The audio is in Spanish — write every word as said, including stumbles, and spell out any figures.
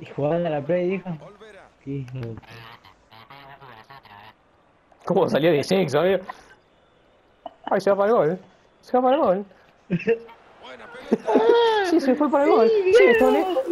Y jugando a la Play, dijo. ¿Qué hijo de- ¿Cómo salió de sexo, amigo? Ay, se va para el gol. Se va para el gol. Sí, se fue para el gol. ¡Sí, Sí, Stone. Guillermo!